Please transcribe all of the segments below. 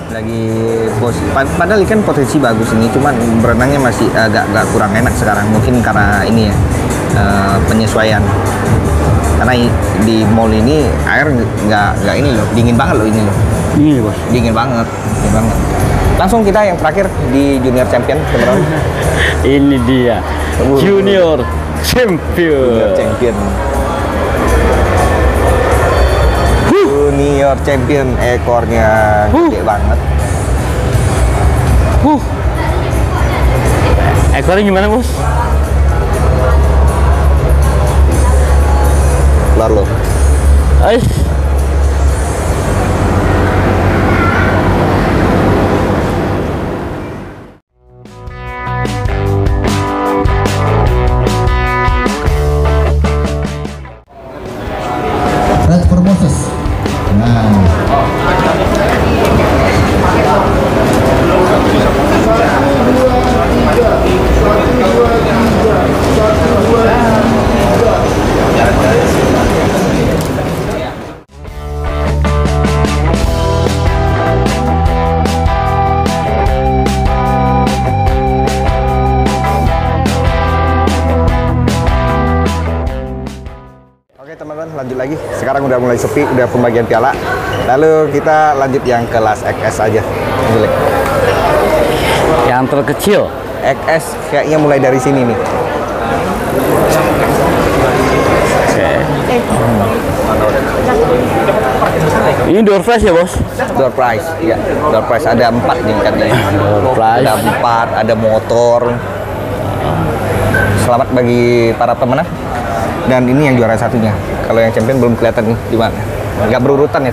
lagi padahal ikan potensi bagus ini, cuman berenangnya masih agak kurang enak sekarang, mungkin karena ini ya penyesuaian, karena di mall ini air nggak ini loh, dingin banget loh ini loh. Dingin banget. Langsung kita yang terakhir di Junior Champion, teman-teman. Ini dia Junior Champion. Junior Champion, ekornya gede banget. Ekornya gimana, Bos? Keluar loh. Teman-teman, lanjut lagi. Sekarang udah mulai sepi, udah pembagian piala. Lalu kita lanjut yang kelas XS aja. Yang terkecil. XS kayaknya mulai dari sini nih. Ini door prize ya, Bos? Door prize, ya. Door prize ada 4 nih katanya. Door prize. Ada 4, ada motor. Selamat bagi para pemenang. Dan ini yang juara satunya. Kalau yang champion belum kelihatan nih di mana. Nggak berurutan ya.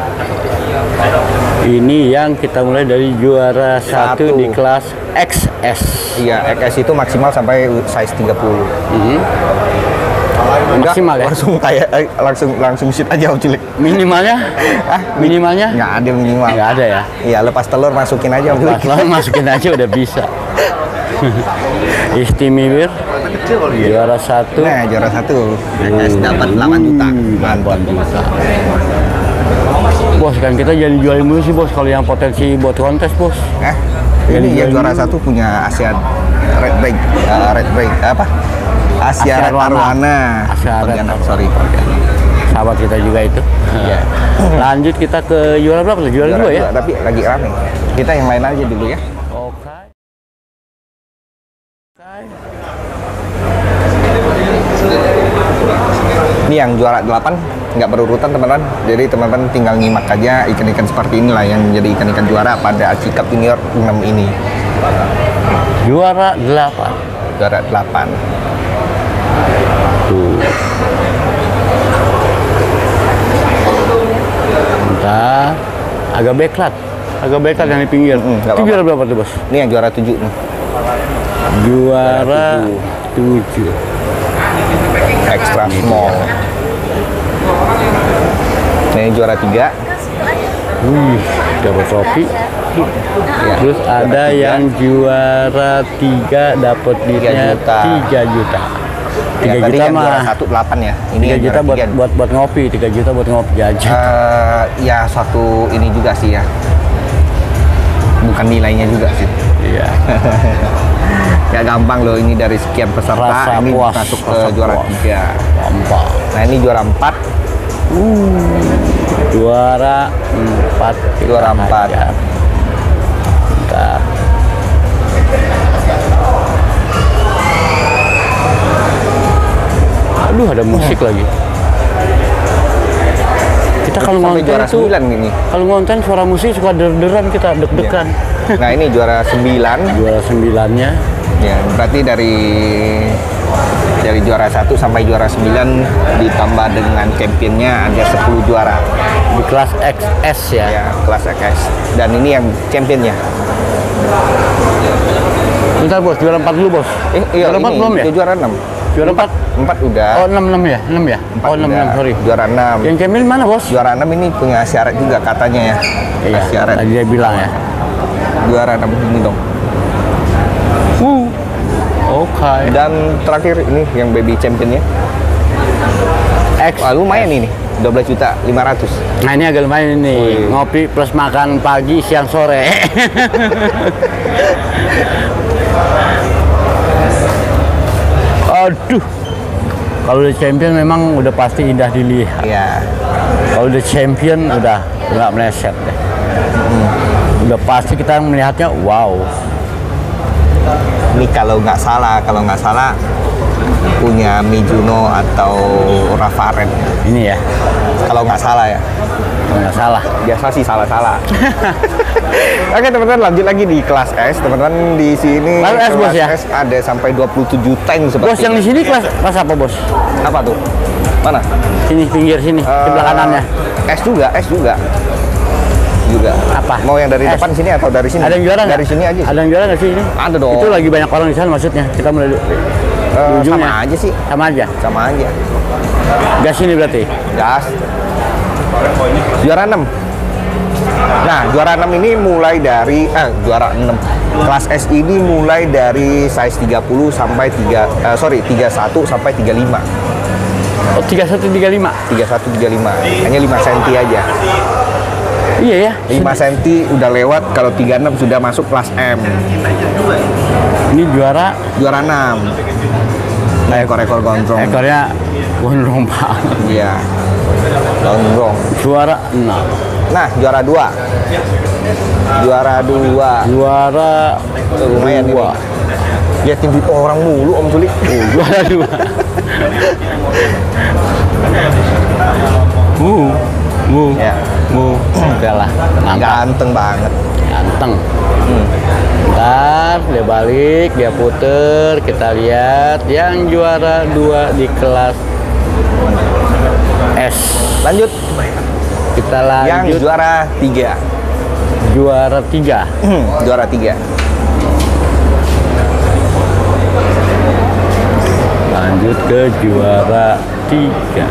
Ini yang kita mulai dari juara 1 di kelas XS. Iya, XS itu maksimal sampai size 30. Enggak, maksimal ya? Langsung kayak langsung shoot aja, Om Cilik. Minimalnya? Minimalnya? Nggak ada minimal. Nggak ada ya? Iya, lepas telur masukin aja, Om Cilik. Lepas masukin aja udah bisa. Istimewir juara 1. Nah, juara 1 XS dapat 8 juta. 8 juta. Bos, kan kita jadi jualin dulu sih, Bos, kalau yang potensi buat kontes, Bos. Ini yang juara 1 punya Asia Red Break, apa? Asia Red Arwana. Sorry. Sahabat kita juga itu. Yeah. Lanjut kita ke juara berapa? Juara 2 ya? Tapi lagi rame. Kita yang lain aja dulu ya. Oke. Ini yang juara 8 nggak berurutan, teman-teman. Jadi teman-teman tinggal nyimak aja ikan-ikan seperti inilah yang menjadi ikan-ikan juara pada Aci Cup Junior 6 ini. Juara 8. Juara 8. Tuh. Bentar. Agak beklat yang di pinggir. Itu juara berapa tuh, Bos? Ini yang juara 7 nih. Juara 7. Extra small. Ini juara 3. Dapat trofi. Ya, terus ada yang juara 3 dapat duitnya 3 juta. 3 ya, juta mah. Juara 1 8 ya. Ini 3 juta buat ngopi, 3 juta buat ngopi jajan. Ya satu ini juga sih ya. Bukan nilainya juga sih. Iya. Gak gampang loh, ini dari sekian peserta Rasa ini puas, masuk ke juara 3. Gampang. Nah, ini juara 4. Juara 4. Juara 4. Bentar. Aduh, ada musik lagi. Kita kalau ngonten juara tuh 9 ini. Kalau ngonten suara musik suka der-deran, kita deg-degan. Nah, ini juara 9. Juara 9-nya. Ya, berarti dari juara 1 sampai juara 9 ditambah dengan championnya ada 10 juara. Di kelas XS ya. Ya, kelas XS. Dan ini yang championnya. Bentar, Bos, juara 4 dulu, Bos. Iya, juara 4 belum ya? Juara 6. Juara 4? 4 udah. Oh, 6 ya? 6 ya? 4 oh, 6, udah. 6, sorry. Juara 6. Yang champion mana, Bos? Juara 6 ini punya Asia Red juga katanya ya. Iya, Asia Red. tadi dia bilang ya. Juara 6 ini dong. Oke. Dan terakhir ini yang baby championnya. X. Wah, lumayan ini. 12.500.000. Nah ini agak lumayan nih, ngopi plus makan pagi, siang, sore. Aduh, kalau udah champion memang udah pasti indah dilihat. Iya. Kalau udah champion udah nggak meleset deh. Udah pasti kita melihatnya wow. Ini kalau nggak salah punya Mizuno atau Rafaren. Ini ya, Kalau nggak salah ya. nggak salah. Biasa sih salah-salah. Oke teman-teman, lanjut lagi di kelas S. Teman-teman di sini Lalu S, bos, ya? S ada sampai 27 tank seperti Bos yang di sini kelas apa bos? apa tuh? Mana? Sini pinggir sini, sebelah kanannya. S juga. Apa? Mau yang dari S. depan sini atau dari sini? Ada yang juara nggak? Dari sini aja. Ada yang juara nggak sih ini? Ada dong. Itu lagi banyak orang di sana maksudnya. Kita mulai di ujungnya. Sama aja sih. Sama aja. Sama aja. Gas ini berarti. Gas. Juara 6. Nah, juara 6 ini mulai dari juara 6. Kelas S ini mulai dari size 30 sampai 31 sampai 35. Oh 3135. 3135. Hanya 5 cm aja. Iya ya. 5 cm udah lewat, kalau 36 sudah masuk kelas M. Ini juara. Juara 6. Nah, ekor-ekor gondrong. Ekornya gondrong banget. Iya. Gondrong. Juara 6. Nah, juara 2. Juara 2. Juara Lumayan ini. 2. Liatin duit orang mulu Om Sulik. Juara 2. Ya. Udah lah, mantap. Ganteng banget. Ganteng. Ntar dia balik, dia puter, kita lihat yang juara 2 di kelas S. Lanjut. Kita Yang lanjut juara 3. juara 3. Juara 3. Lanjut ke juara 3.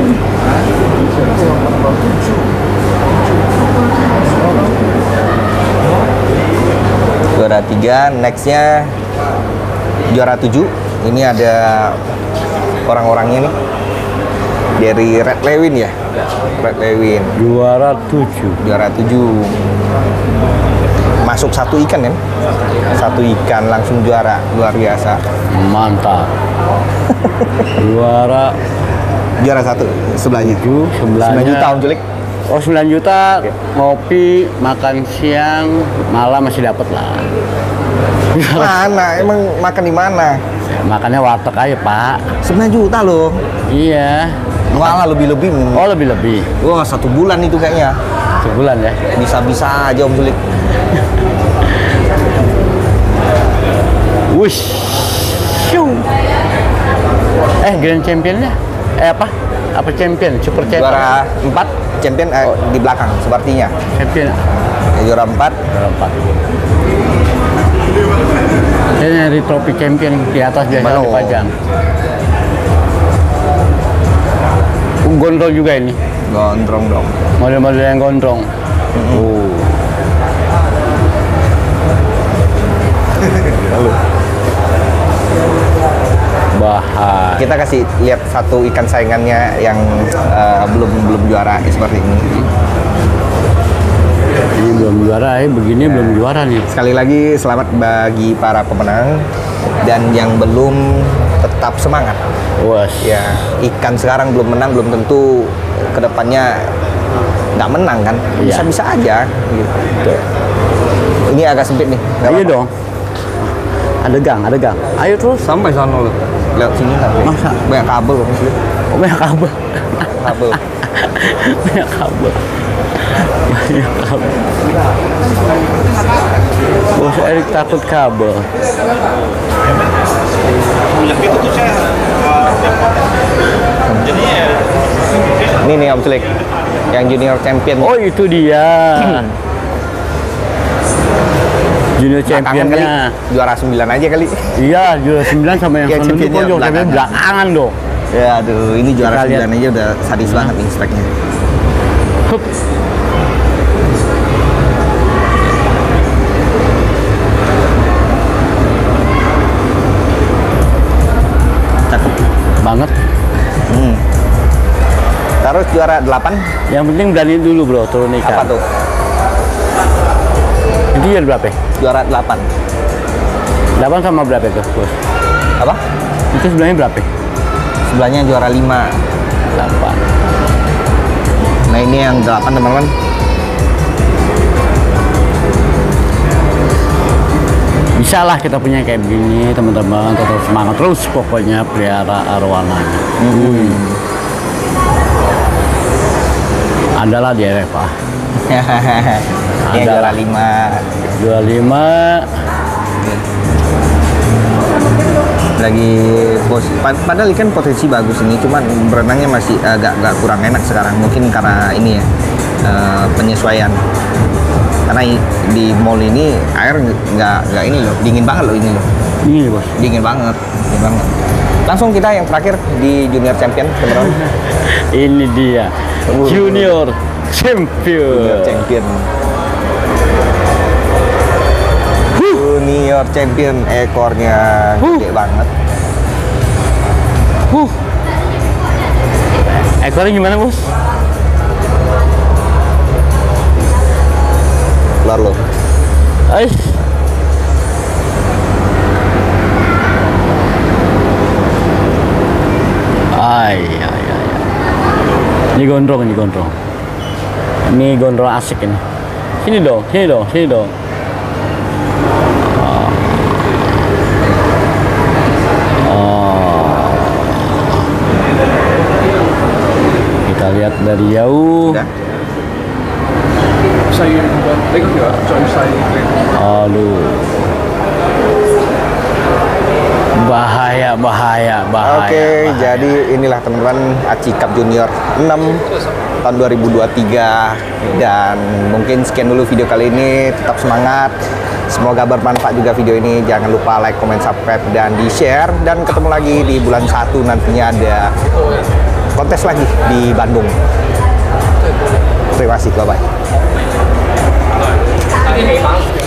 Juara 3, nextnya juara 7. Ini ada orang-orangnya nih. Dari Red Lewin ya. Red Lewin. Juara 7. Juara 7. Masuk 1 ikan kan? 1 ikan langsung juara. Luar biasa. Mantap. Juara Juara 1 sebelahnya. 7, 9 sebelahnya. juta Om Culik. Oh 9 juta, ngopi, makan siang, malam masih dapat lah. Mana? Emang makan di mana? Makannya warteg aja pak. 9 juta loh. Iya. Malah lebih-lebih. Oh lebih-lebih. Wah, 1 bulan itu kayaknya. Sebulan ya. Bisa-bisa aja Om Sulik. Wush. Shoo. Grand Championnya? Apa? Apa champion? Super champion? Juara 4, champion di belakang sepertinya. Champion. Juara 4. Juara 4. Saya nyari trofi champion di atas biasa Mana? dipajang. Gondrong juga ini. Gondrong dong. Model-model yang gondrong. Bahaya. Kita kasih lihat satu ikan saingannya yang belum juara seperti ini. Ini belum juara ya, begini belum juara nih. Sekali lagi selamat bagi para pemenang dan yang belum tetap semangat. Was. Ya, ikan sekarang belum menang belum tentu kedepannya nggak menang kan? Iya. Bisa-bisa aja. Gitu. Ini agak sempit nih. Nggak Ayo apa-apa. dong. Ada gang. Ayo terus. Sampai sana loh. Lewat sini kan. Masa? Banyak kabel loh. Muslim. Oh, banyak kabel. Kabel. Banyak kabel. Banyak kabel. Bos Erik takut kabel. Ini nih Om Sulik. Yang junior champion. Oh itu dia. Junior Belakangan kali, championnya. juara 9 aja kali. Iya, juara 9 sama yang Ya, sebelumnya championnya pojok, tapi belakangan. belakangan dong. Ya aduh, ini juara Kita 9 aja udah sadis banget nih speknya. Hup. Cakep. Banget. juara 8. Yang penting berani dulu bro, turun ikan. Apa tuh? Itu juara berapa? Juara 8. 8 sama berapa itu bos? Apa? Itu sebelahnya berapa? Sebelahnya juara 5. 8. Nah ini yang 8 teman-teman. Bisa lah kita punya kayak begini teman-teman, tetap semangat terus pokoknya pelihara arwananya. Adalah di RFA. Ini juara 5. Juara 5. Lagi padahal ikan potensi bagus ini, cuman berenangnya masih agak kurang enak sekarang, mungkin karena ini ya penyesuaian. Karena di mall ini air nggak ini loh, dingin banget loh ini loh. Ini bos. Dingin banget. Langsung kita yang terakhir di Junior Champion teman-teman. Ini dia Junior Junior Champion. Champion. Junior Champion, ekornya gede banget. Ekornya gimana bos? Keluar loh. Ais. Ay. Ini gondrong. Ini gondrong asik ini. Sini dong. Kita lihat dari jauh. Udah. Aduh. Bahaya. Oke, jadi inilah teman-teman Aci Cup Junior 6 tahun 2023, dan mungkin sekian dulu video kali ini. Tetap semangat, semoga bermanfaat juga video ini. Jangan lupa like, comment, subscribe, dan di share. Dan ketemu lagi di bulan 1 nantinya ada kontes lagi di Bandung. Terima kasih, bye-bye.